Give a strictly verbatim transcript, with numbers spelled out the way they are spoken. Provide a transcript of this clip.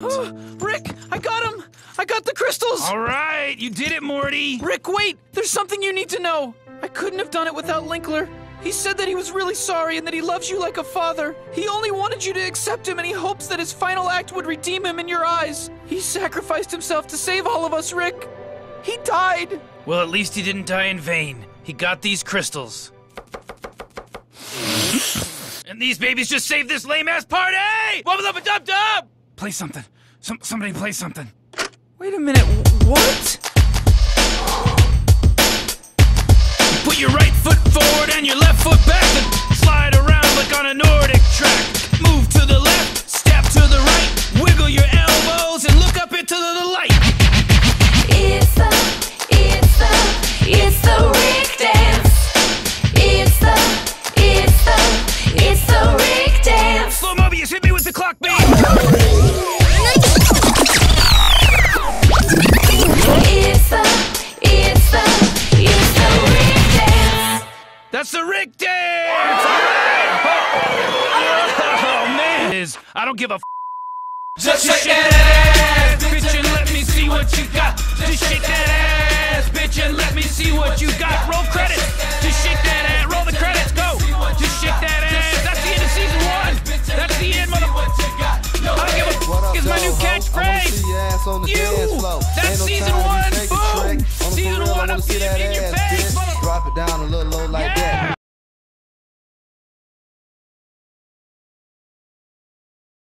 Uh, Rick, I got him! I got the crystals! All right, you did it, Morty! Rick, wait! There's something you need to know! I couldn't have done it without Linkler. He said that he was really sorry and that he loves you like a father. He only wanted you to accept him and he hopes that his final act would redeem him in your eyes. He sacrificed himself to save all of us, Rick. He died! Well, at least he didn't die in vain. He got these crystals. And these babies just saved this lame-ass party! Wubba lubba dub dub! Play something. Some somebody play something. Wait a minute, what? Put your right foot forward and your left foot back and slide around like on a Nordic track. Move to the left, step to the right, wiggle your elbows and look up into the light. It's the, it's the, it's the Rick dance. It's the, it's the, it's the Rick dance. Slow Mobius, hit me with the clock beat. It's the, it's the, it's the Rick dance. That's the Rick dance! All right! Oh, man! Is I don't give a f. Just shake that ass, bitch, and let me see what you got. Just shake that ass, bitch, and let me see what you got. Roll credits. Just shake that ass. Roll the credits. Go. Just shake that ass. That's the end of season one. That's the end, motherfucker. I don't give a f. Is my new catchphrase. You. That's season one. Boom. Season one. I'm getting in your face. Drop it down a little low like that.